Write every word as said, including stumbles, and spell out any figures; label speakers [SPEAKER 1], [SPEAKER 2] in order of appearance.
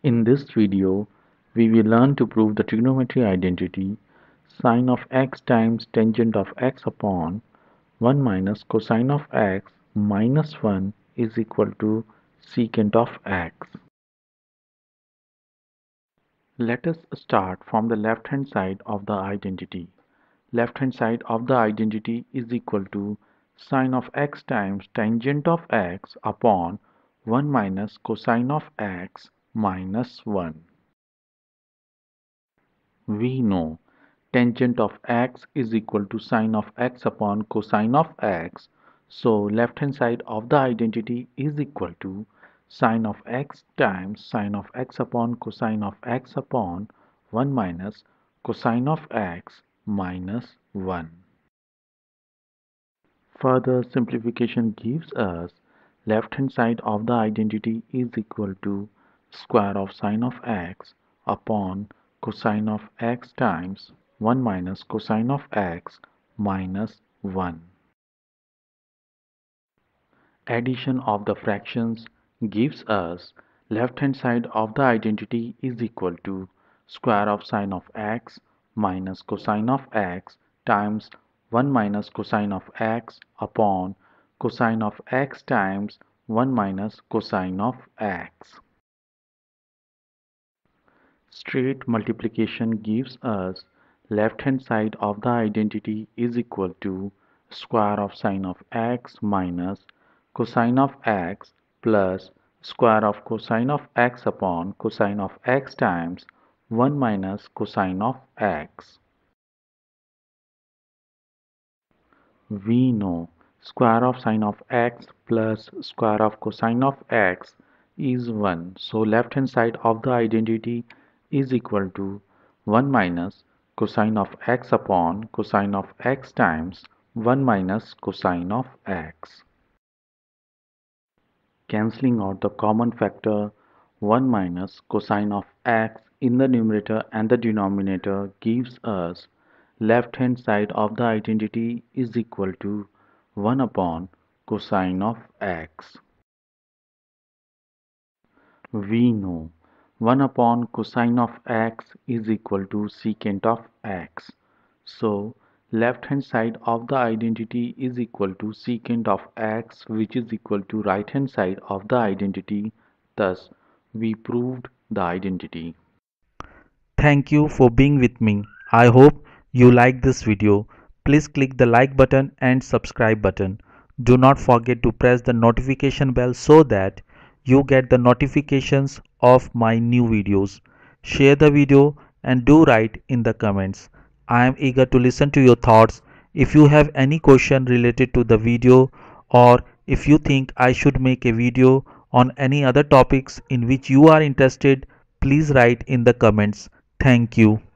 [SPEAKER 1] In this video, we will learn to prove the trigonometry identity sine of x times tangent of x upon one minus cosine of x minus one is equal to secant of x. Let us start from the left hand side of the identity. Left hand side of the identity is equal to sine of x times tangent of x upon one minus cosine of x minus one. We know tangent of x is equal to sine of x upon cosine of x. So left hand side of the identity is equal to sine of x times sine of x upon cosine of x upon one minus cosine of x minus one. Further simplification gives us left hand side of the identity is equal to square of sine of x upon cosine of x times one minus cosine of x minus one. Addition of the fractions gives us left hand side of the identity is equal to square of sine of x minus cosine of x times one minus cosine of x upon cosine of x times one minus cosine of x. Straight multiplication gives us left hand side of the identity is equal to square of sine of x minus cosine of x plus square of cosine of x upon cosine of x times one minus cosine of x. We know square of sine of x plus square of cosine of x is one. So left hand side of the identity is equal to one minus cosine of x upon cosine of x times one minus cosine of x. Cancelling out the common factor, one minus cosine of x in the numerator and the denominator gives us left hand side of the identity is equal to one upon cosine of x. We know one upon cosine of x is equal to secant of x. So left hand side of the identity is equal to secant of x, which is equal to right hand side of the identity. Thus we proved the identity.
[SPEAKER 2] Thank you for being with me. I hope you like this video. Please click the like button and subscribe button. Do not forget to press the notification bell so that you get the notifications of my new videos. Share the video and do write in the comments. I am eager to listen to your thoughts. If you have any question related to the video, or if you think I should make a video on any other topics in which you are interested, please write in the comments. Thank you.